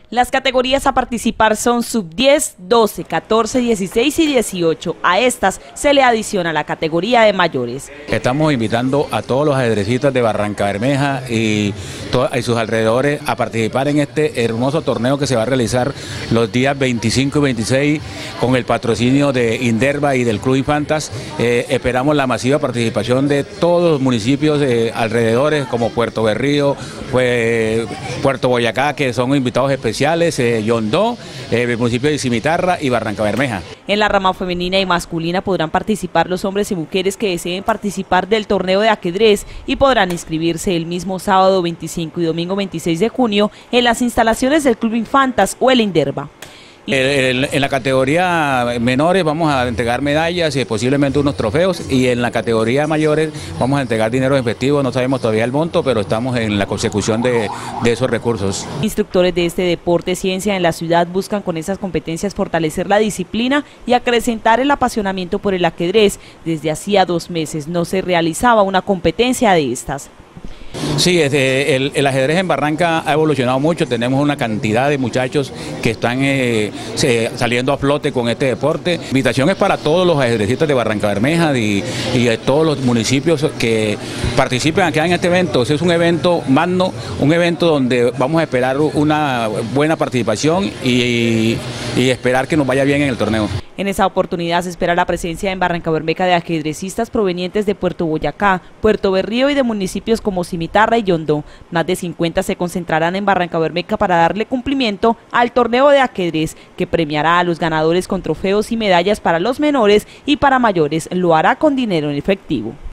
Las categorías a participar son sub-10, 12, 14, 16 y 18. A estas se le adiciona la categoría de mayores. Estamos invitando a todos los ajedrecistas de Barrancabermeja y sus alrededores a participar en este hermoso torneo que se va a realizar los días 25 y 26 con el patrocinio de Inderva y del Club Infantas. Esperamos la masiva participación de todos los municipios alrededores como Puerto Berrío, Puerto Boyacá, que son invitados especiales, Yondó, el municipio de Cimitarra y Barrancabermeja. En la rama femenina y masculina podrán participar los hombres y mujeres que deseen participar del torneo de ajedrez y podrán inscribirse el mismo sábado 25 y domingo 26 de junio en las instalaciones del Club Infantas o el Inderva. En la categoría menores vamos a entregar medallas y posiblemente unos trofeos, y en la categoría mayores vamos a entregar dinero en efectivo. No sabemos todavía el monto, pero estamos en la consecución de esos recursos. Instructores de este deporte ciencia en la ciudad buscan con esas competencias fortalecer la disciplina y acrecentar el apasionamiento por el ajedrez. Desde hacía 2 meses no se realizaba una competencia de estas. Sí, el ajedrez en Barranca ha evolucionado mucho, tenemos una cantidad de muchachos que están saliendo a flote con este deporte. La invitación es para todos los ajedrecistas de Barrancabermeja y de todos los municipios que participen acá en este evento. Es un evento magno, un evento donde vamos a esperar una buena participación y esperar que nos vaya bien en el torneo. En esa oportunidad se espera la presencia en Barrancabermeja de ajedrecistas provenientes de Puerto Boyacá, Puerto Berrío y de municipios como Cimitarra y Yondó. Más de 50 se concentrarán en Barrancabermeja para darle cumplimiento al torneo de ajedrez, que premiará a los ganadores con trofeos y medallas para los menores, y para mayores lo hará con dinero en efectivo.